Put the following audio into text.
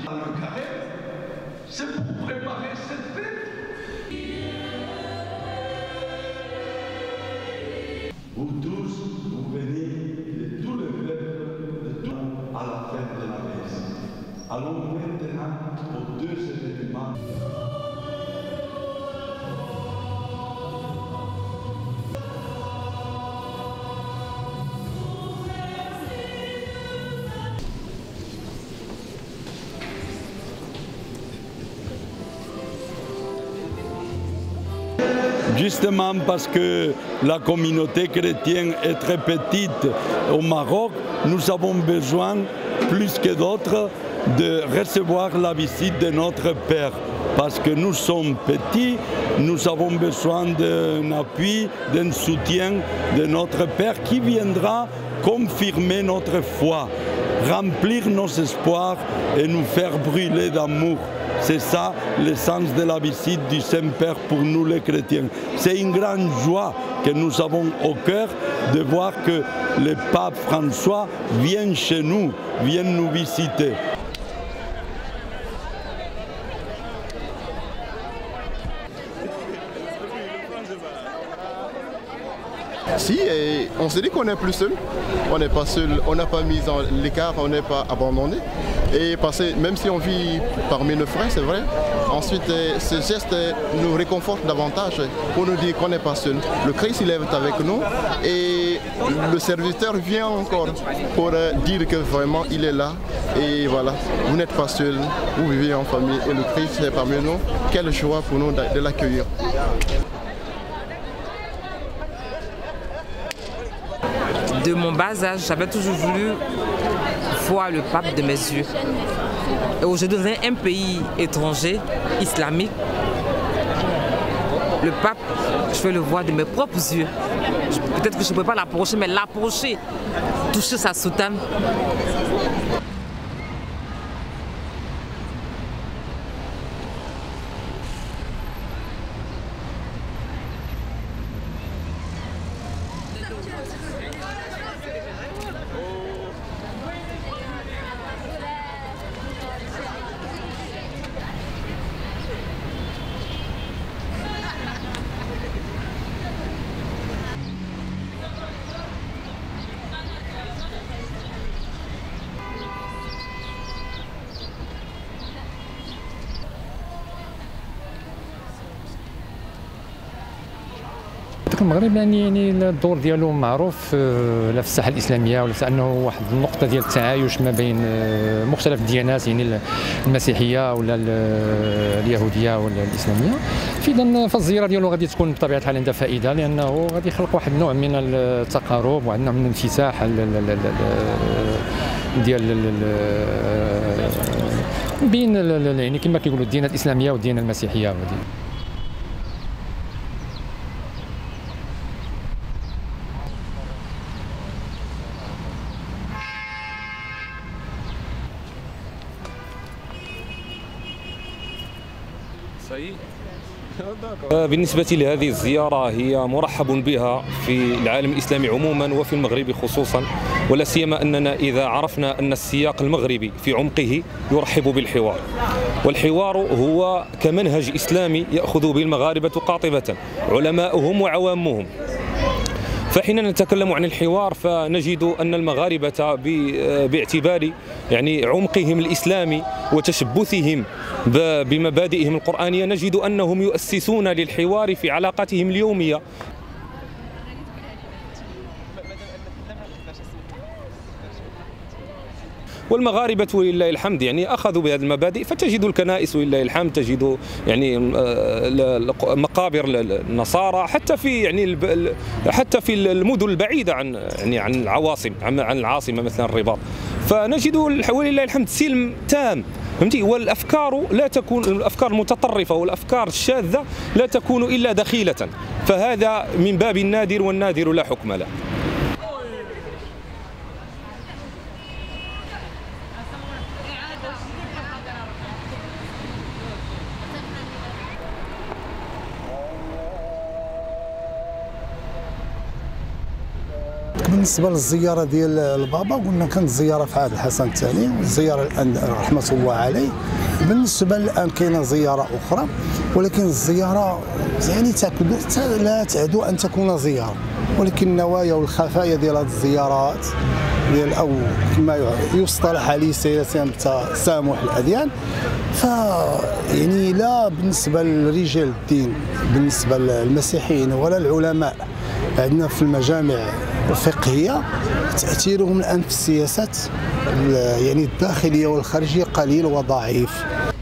Le carré, c'est pour préparer cette fête. Vous tous, vous venez de tous les peuples, de tout à la fête de la messe. Allons maintenant aux deux événements. Justement parce que la communauté chrétienne est très petite au Maroc, nous avons besoin, plus que d'autres, de recevoir la visite de notre Père. Parce que nous sommes petits, nous avons besoin d'un appui, d'un soutien de notre Père qui viendra confirmer notre foi, remplir nos espoirs et nous faire brûler d'amour. C'est ça l'essence de la visite du Saint-Père pour nous les chrétiens. C'est une grande joie que nous avons au cœur de voir que le pape François vient chez nous, vient nous visiter. Si, et on se dit qu'on n'est plus seul, on n'est pas seul, on n'a pas mis en l'écart, on n'est pas abandonné. Et même si on vit parmi nos frères, c'est vrai, ensuite ce geste nous réconforte davantage pour nous dire qu'on n'est pas seul. Le Christ il est avec nous et le serviteur vient encore pour dire que vraiment il est là. Et voilà, vous n'êtes pas seul, vous vivez en famille et le Christ est parmi nous. Quelle joie pour nous de l'accueillir. De mon bas âge, j'avais toujours voulu voir le pape de mes yeux. Et aujourd'hui, dans un pays étranger, islamique, le pape, je vais le voir de mes propres yeux. Peut-être que je ne peux pas l'approcher, mais l'approcher, toucher sa soutane. المغرب يعني الدور ديالو معروف لا في الساحه الاسلاميه ولا في انه واحد النقطه ديال التعايش ما بين مختلف الديانات يعني المسيحيه ولا اليهوديه ولا الاسلاميه. فالزياره ديالو غادي تكون بطبيعه الحال عندها فائده لانه غادي يخلق واحد النوع من التقارب وواحد النوع من الانفتاح ديال بين يعني كما كيقولوا الديانه الاسلاميه والديانه المسيحيه. بالنسبة لهذه الزيارة هي مرحب بها في العالم الإسلامي عموما وفي المغرب خصوصا، ولا سيما أننا إذا عرفنا أن السياق المغربي في عمقه يرحب بالحوار، والحوار هو كمنهج إسلامي يأخذ به المغاربة قاطبة علماؤهم وعوامهم. فحين نتكلم عن الحوار فنجد أن المغاربة باعتبار يعني عمقهم الإسلامي وتشبثهم بمبادئهم القرآنية نجد أنهم يؤسسون للحوار في علاقاتهم اليومية. والمغاربة ولله الحمد يعني أخذوا بهذه المبادئ، فتجد الكنائس ولله الحمد، تجد يعني مقابر النصارى حتى في المدن البعيدة عن العواصم، عن العاصمة مثلا الرباط، فنجد ولله الحمد سلم تام. فهمتي؟ والأفكار لا تكون الأفكار المتطرفة والأفكار الشاذة لا تكون إلا دخيلة، فهذا من باب النادر والنادر لا حكم له. بالنسبه للزياره ديال البابا قلنا كانت زياره في عهد الحسن الثاني، الزياره الان رحمه الله عليه. بالنسبه الان كاينه زياره اخرى، ولكن الزياره يعني لا تعدو ان تكون زياره، ولكن النوايا والخفايا ديال هذه الزيارات ديال او كما يصطلح عليه سياسيا بتسامح الاديان، يعني لا بالنسبه لرجال الدين بالنسبه للمسيحيين ولا العلماء عندنا في المجامع الفقهيه تاثيرهم الان في السياسات يعني الداخليه والخارجيه قليل وضعيف.